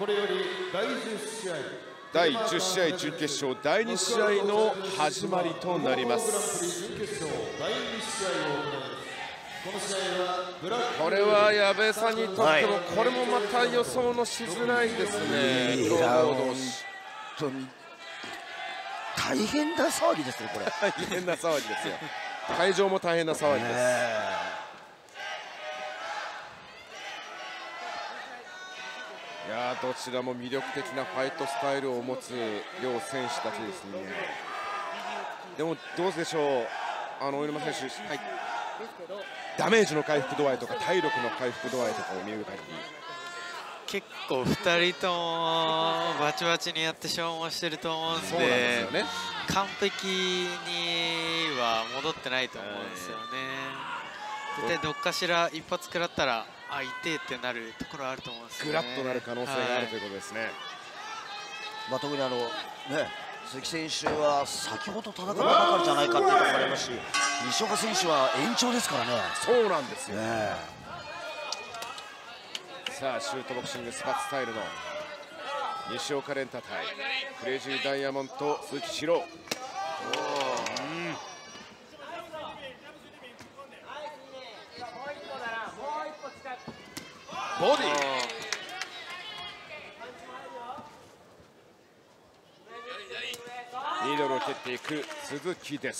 これより第10試合第10試合準決勝第2試合の始まりとなります。これは矢部さんにとってもこれもまた予想のしづらいですね。 大変な騒ぎですね、これ。 大変な騒ぎですよ。会場も大変な騒ぎです。いやどちらも魅力的なファイトスタイルを持つ両選手たちですね。でもどうでしょう、大沼選手、ダメージの回復度合いとか体力の回復度合いとかを見る限り結構2人ともバチバチにやって消耗してると思うんで、完璧には戻ってないと思うんですよね。絶対どっかしら一発食らったら痛えってなるところあると思うんですよね。 グラッとなる可能性があるということですね。 特に鈴木選手は先ほど戦ったばかりじゃないかっていうところもありますし、西岡選手は延長ですからね。 そうなんですよ。さあシュートボクシングスパッツスタイルの西岡蓮太対クレイジーダイヤモンド鈴木史郎。ボディミドルを蹴っていく鈴木です。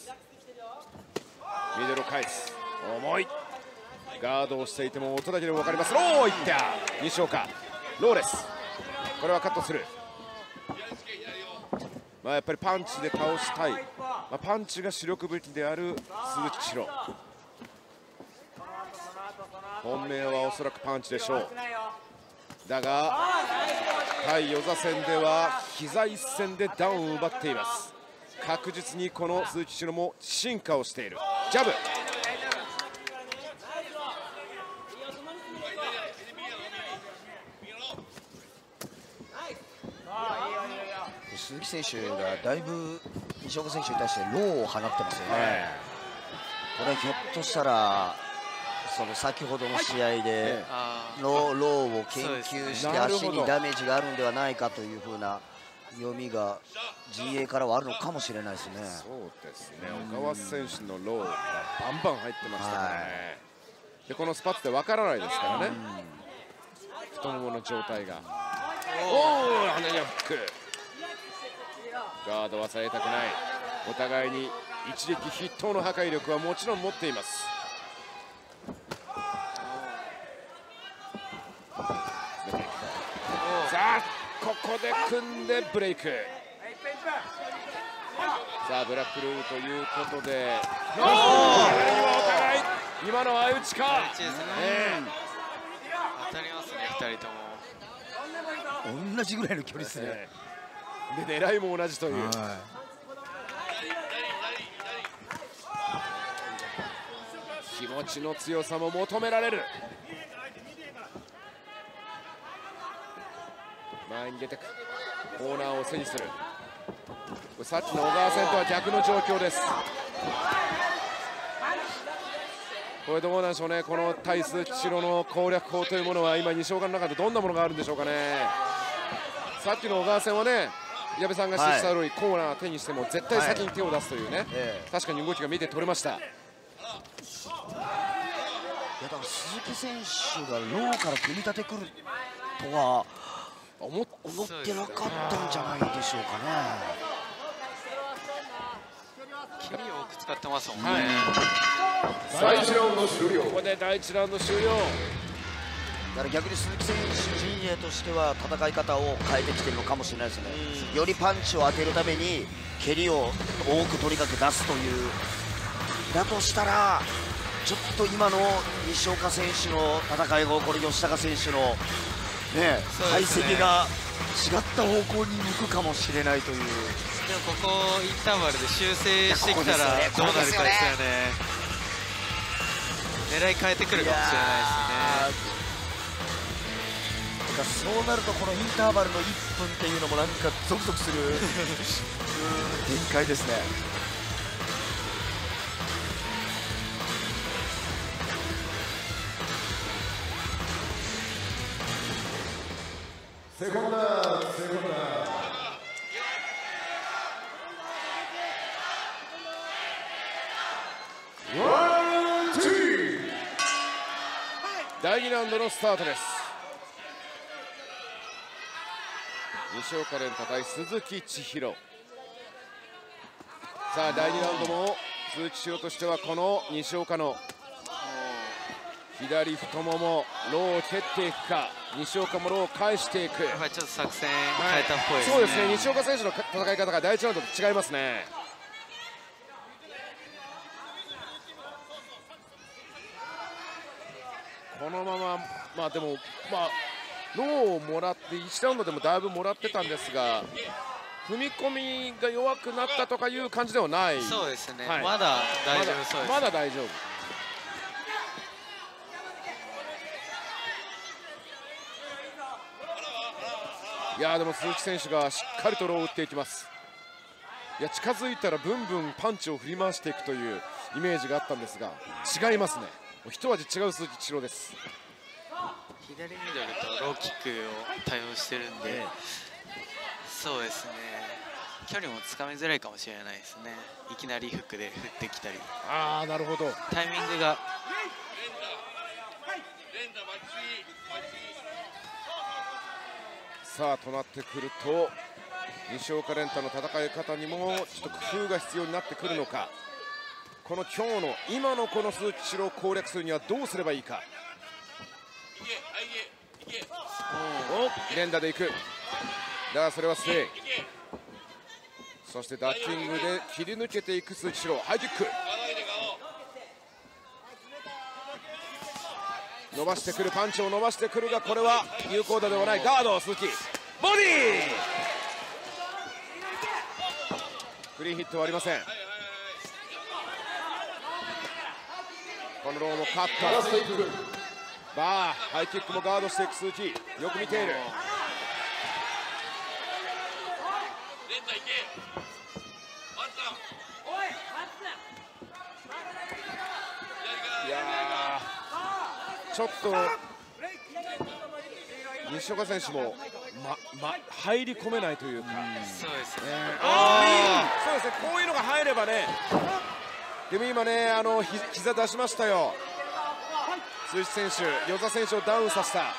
ミドルを返す、重いガードをしていても音だけでも分かります。ローいった西岡、ローレス、これはカットする。やっぱりパンチで倒したい、パンチが主力武器である鈴木史郎。本命はおそらくパンチでしょう。だが対与座戦では膝一戦でダウンを奪っています。確実にこの鈴木史郎も進化をしている。ジャブ、 鈴木選手がだいぶ西岡選手に対してローを放ってますよね。これひょっとしたらその先ほどの試合でローを研究して足にダメージがあるんではないかというふうな読みが GA からはあるのかもしれないですね。 そうですね、小川選手のローがバンバン入ってましたからね。でこのスパッツでわからないですからね、太ももの状態が。鼻にはフック、ガードはされたくない。お互いに一撃筆頭の破壊力はもちろん持っています。さあここで組んでブレイク。さあブラックルールということで、お互い今の相打ちか。 当たりますね、2人とも。 同じぐらいの距離ですね。 で狙いも同じという。気持ちの強さも求められる。前に出てくコーナーを背にする。さっきの小川戦とは逆の状況です。これどうなんでしょうね、この対鈴木史郎の攻略法というものは今西岡の中でどんなものがあるんでしょうかね。さっきの小川戦はね、矢部さんが指示したようにコーナー手にしても絶対先に手を出すというね、確かに動きが見て取れました。 だから鈴木選手がローから組み立てくるとは思ってなかったんじゃないでしょうかね。 蹴りを多く使ってますもんね。 第1ラウンド終了。ここで第1ラウンド終了。 だから逆に鈴木選手陣営としては戦い方を変えてきてるのかもしれないですね。よりパンチを当てるために蹴りを多くとにかく出すという。だとしたらちょっと今の西岡選手の戦いが起こる吉高選手の解析が違った方向に向くかもしれないという。 でもここインターバルで修正してきたらどうなるかですよね。狙い変えてくるかもしれないですね。 そうなるとこのインターバルの1分っていうのもなんかゾクゾクする展開ですね。 Segunda, segunda. 第2ラウンドのスタートです。西岡蓮太対鈴木千尋。さあ第2ラウンドも鈴木千尋としてはこの西岡の左太ももローを蹴っていくか、西岡もローを返していく。 やっぱりちょっと作戦変えたっぽいですね。 そうですね、西岡選手の戦い方が第1ラウンドと違いますね。このまま、まあでも、ローをもらって1ラウンドでもだいぶもらってたんですが、踏み込みが弱くなったとかいう感じではない。 そうですね、 はい、 まだ大丈夫そうです。 まだ大丈夫。いやでも鈴木選手がしっかりとローを打っていきます。いや近づいたらブンブンパンチを振り回していくというイメージがあったんですが、違いますね。一味違う鈴木千尋です。 左ミドルとローキックを対応してるんで、そうですね、距離もつかみづらいかもしれないですね。いきなりフックで振ってきたり、 ああなるほど、 タイミングが。 さあとなってくると西岡蓮太の戦い方にもちょっと工夫が必要になってくるのか。この今日の今のこの鈴木千尋を攻略するにはどうすればいいか。お連打でいく。だがそれはステイ。そしてダッキングで切り抜けていく鈴木千尋。ハイキック伸ばしてくる、パンチを伸ばしてくるが、これは有効打ではない。ガード鈴木ボディー、クリーンヒットはありません。このローもカット、バーハイキックもガードしていく鈴木、よく見ている。いやちょっと西岡選手も、入り込めないというか、 そうですね、 そうですね、こういうのが入ればね。でも今ね、膝出しましたよ、鈴木選手、與座選手をダウンさせた。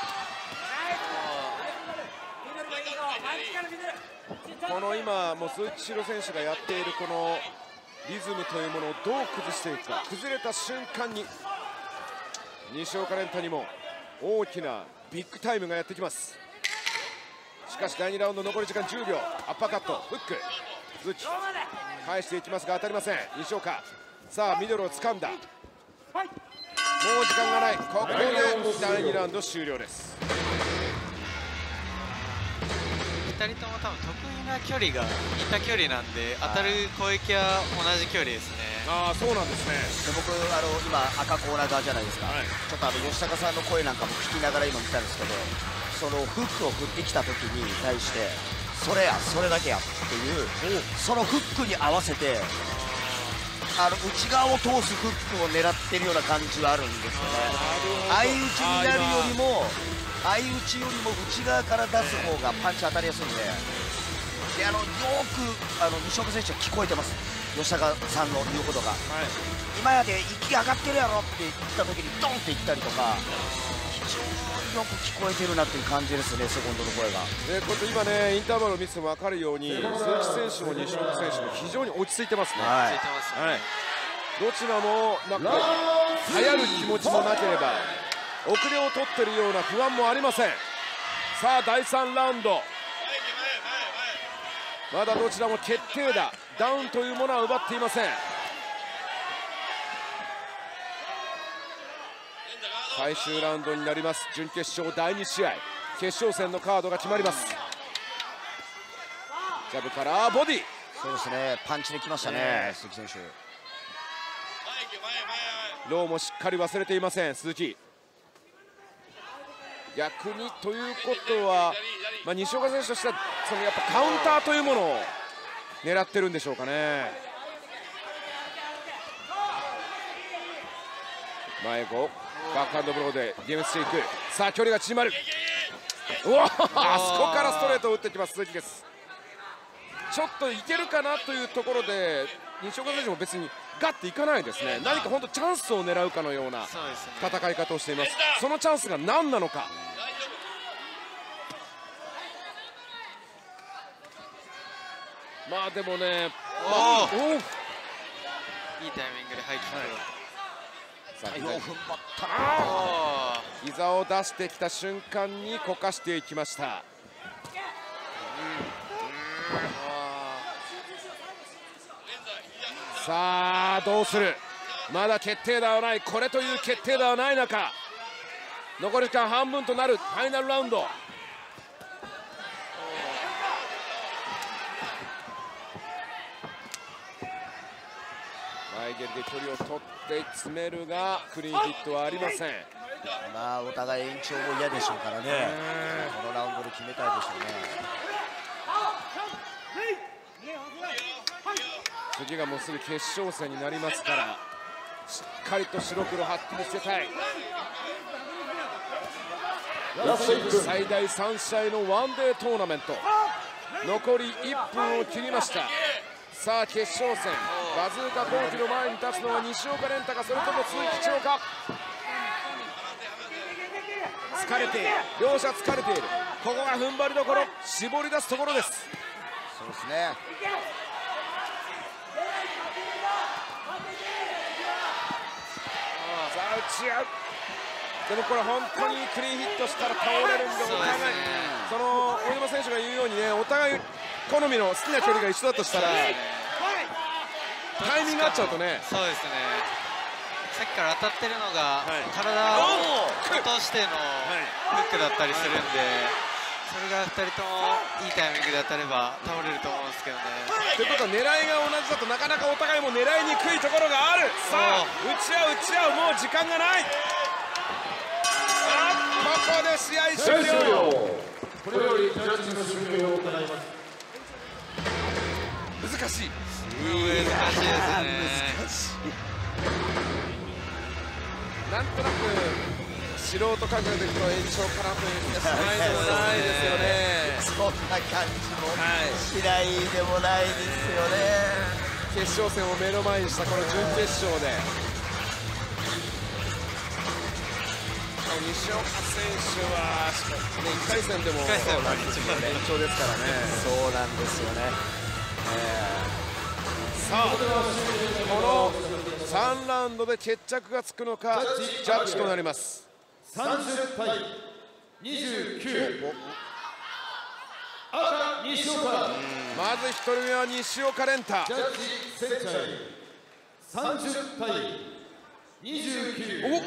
この今、もう鈴木千尋選手がやっているこのリズムというものをどう崩していくか、崩れた瞬間に西岡蓮太にも大きなビッグタイムがやってきます。しかし第2ラウンド残り時間10秒、アッパーカット、フック、鈴木返していきますが当たりません。西岡、さあミドルを掴んだ、もう時間がない。ここで第2ラウンド終了です。 2人とも多分得意な距離が似た距離なんで、当たる攻撃は同じ距離ですね。 ああそうなんですね。 で僕今赤コーナー側じゃないですか、ちょっと吉高さんの声なんかも聞きながら今見たんですけど、そのフックを振ってきた時に対してそれやそれだけやっていう、そのフックに合わせて内側を通すフックを狙ってるような感じはあるんですよね。相打ちになるよりも相打ちよりも内側から出す方がパンチ当たりやすいんで、よく西岡選手は聞こえてます、吉高さんの言うことが、今やで息上がってるやろって言った時にドンっていったりとか、非常によく聞こえてるなっていう感じですね、セコンドの声が。 これ今ね、インターバルを見てても分かるように、鈴木選手も西岡選手も非常に落ち着いてますね。どちらもなんか流行る気持ちもなければ遅れを取っているような不安もありません。さあ第3ラウンド、まだどちらも決定打、ダウンというものは奪っていません。最終ラウンドになります。準決勝第2試合、決勝戦のカードが決まります。ジャブからボディ、 そうですね、パンチできましたね、鈴木選手。 ローもしっかり忘れていません鈴木。逆にということは、西岡選手としてはやっぱカウンターというものを狙ってるんでしょうかね。前後バックハンドブローでディフェンスしていく。さあ距離が縮まる。 あそこからストレートを打ってきます鈴木です。ちょっといけるかなというところで西岡選手も別にガッていかないですね。何か本当チャンスを狙うかのような戦い方をしています。そのチャンスが何なのか。まあでもね、 いいタイミングで入ってくる。 よ踏ん張ったな。 膝を出してきた瞬間にこかしていきました。さあどうする。まだ決定打はない。これという決定打はない中、残り時間半分となるファイナルラウンド。前蹴りで距離を取って詰めるがクリーンヒットはありません。 まあお互い延長も嫌でしょうからね、このラウンドで決めたいでしょうね。 次がもうすぐ決勝戦になりますから、しっかりと白黒はっきりつけたい。最大3試合のワンデートーナメント、残り1分を切りました。さあ決勝戦、バズーカ攻撃の前に立つのは西岡蓮太か、それとも鈴木千代か。疲れている、両者疲れている。ここが踏ん張りどころ、絞り出すところです。 そうですね。 さあ打ち合う。でもこれ本当にクリーンヒットしたら倒れるんで、お互いその大山選手が言うようにね、お互い好みの好きな距離が一緒だとしたらタイミングが合っちゃうとね。 そうですね、さっきから当たってるのが、体を落としてのフックだったりするんで、それが2人ともいいタイミングで当たれば倒れると思うんですけどね。 ということは狙いが同じだとなかなかお互いも狙いにくいところがある。さあ打ち合う打ち合う、もう時間がない。ここで試合終了。 これよりジャッジの終了を行います。 難しい。 難しいですね。 難しい。 なんとなく素人感覚でいくと延長かなという気がしないでもないですよね。 そんな感じもしないでもないですよね。 決勝戦を目の前にしたこの準決勝で、西岡選手は1回戦でも延長ですからね。そうなんですよね。 さあこの3ラウンドで決着がつくのか、ジャッジとなります。 30対29、赤西岡。 まず1人目は西岡蓮太。 ジャッジセンチャイ30対29、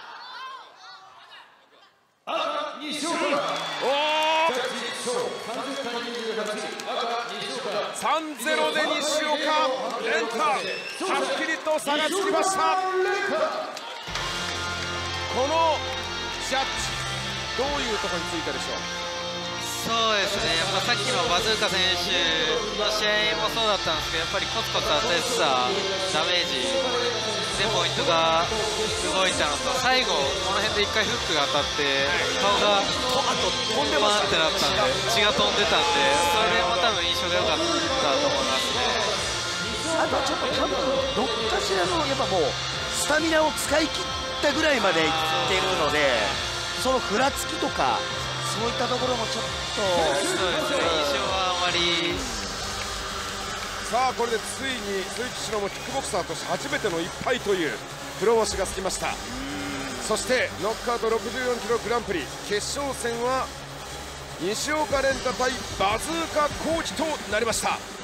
赤西岡。 おお、 ジャッジ賞30対28、赤西岡。 3-0で西岡蓮太、はっきりと差がつきました。このジャッジ、どういうところについたでしょう。 そうですね、やっぱさっきのバズーカ選手の試合もそうだったんですけど、やっぱりコツコツ当ててたダメージでポイントが動いたのと、最後この辺で1回フックが当たって顔が飛んでまってなったんで、血が飛んでたんで、それも多分印象が良かったと思いますね。 あとはちょっと多分どっかしらのやっぱもうスタミナを使い切ったぐらいまでいってるので、そのふらつきとかそういったところもちょっとそうですね、印象はあまり。 さあこれでついに鈴木志乃もキックボクサーとして初めての1敗という黒星がつきました。そしてノックアウト64キログランプリ決勝戦は西岡蓮太対バズーカコーチとなりました。